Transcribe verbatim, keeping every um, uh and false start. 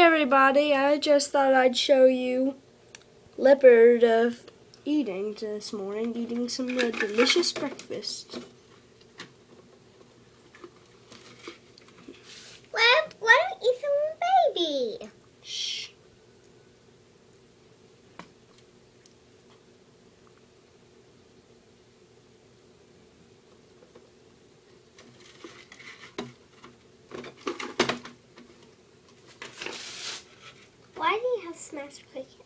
everybody, I just thought I'd show you Leopard uh, eating this morning, eating some uh, delicious breakfast. Why, why don't you eat some baby? Shh. Why do you have smashed cookies?